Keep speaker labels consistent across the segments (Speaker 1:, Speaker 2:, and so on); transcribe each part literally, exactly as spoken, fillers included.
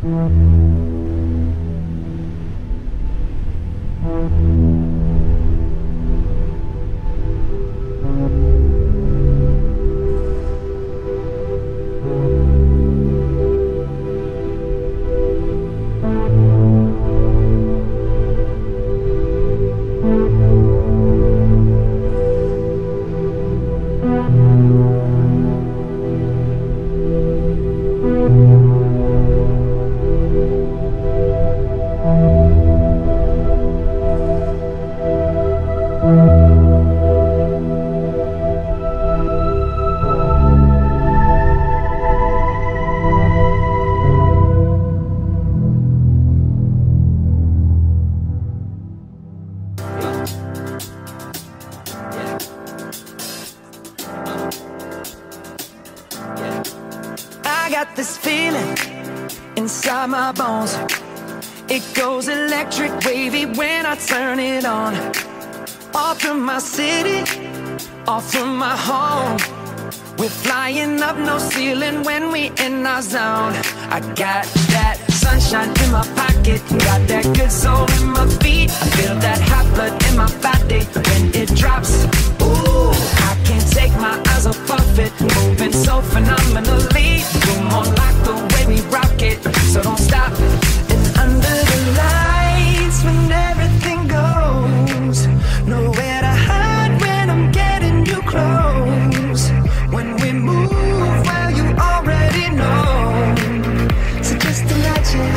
Speaker 1: I got this feeling inside my bones. It goes electric wavy when I turn it on. Off from my city, off from my home. We're flying up, no ceiling when we in our zone. I got that sunshine in my pocket, got that good soul in my feet. I feel that hot blood in my body when it drops. Ooh, I can't take my eyes off of it, moving so phenomenally. You're more like the way we rock it, so don't stop. And under the lights, when everything goes, nowhere to hide when I'm getting you close. When we move, well, you already know. So just imagine.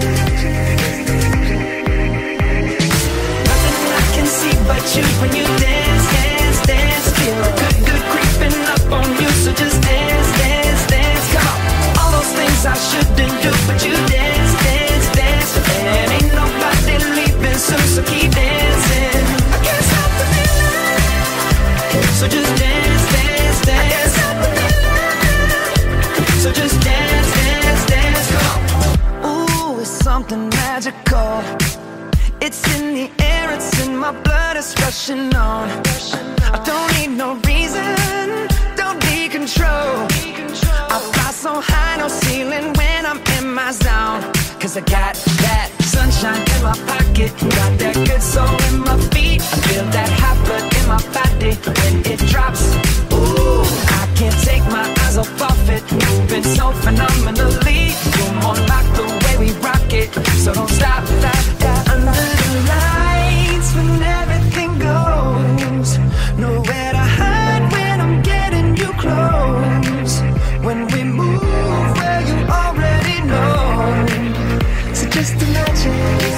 Speaker 1: Nothing I can see but you when you dance, dance, dance. Feel good, good creeping up on you. So just dance, dance, dance. Come on. All those things I shouldn't do, but you dance, dance, dance. And ain't nobody leaving soon, so keep dancing. I can't stop the feeling. So just dance, dance, dance. I can't stop the feeling. So just dance, dance, dance. Come on. Ooh, it's something magical. It's in the air, it's in my blood, it's rushing on. I don't need no reason, don't need control. I fly so high, no ceiling when I'm in my zone. Cause I got that sunshine in my pocket, got that good soul in my feet. I feel that hot blood in my body when it drops. Ooh, I can't take my eyes off of it, moving so phenomenally. You're more like the way we rock it, so don't stop, stop, stop. Under the lights, when everything goes, nowhere to hide when I'm getting you close. When we move, well, you already know. So just imagine.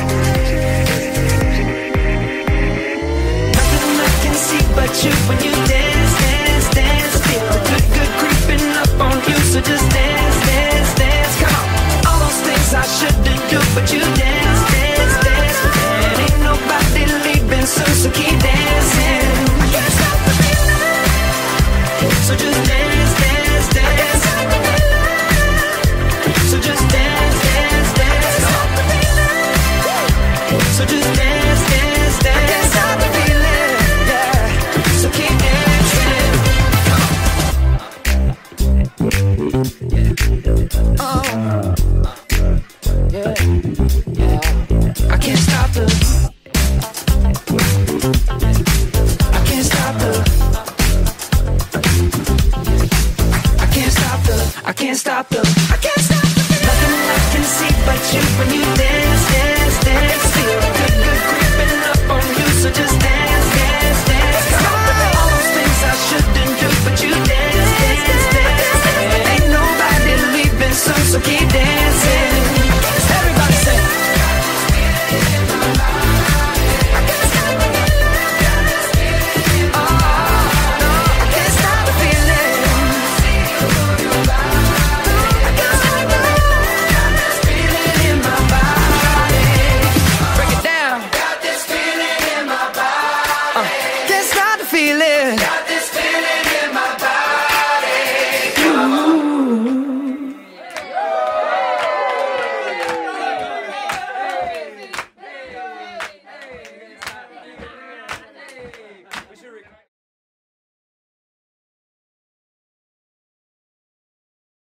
Speaker 1: Nothing I can see but you when you dance, dance, dance. Feel the good, good creeping up on you. So just dance, dance, dance. Come on. All those things I shouldn't do, but you dance, dance, dance. And ain't nobody leaving soon, so keep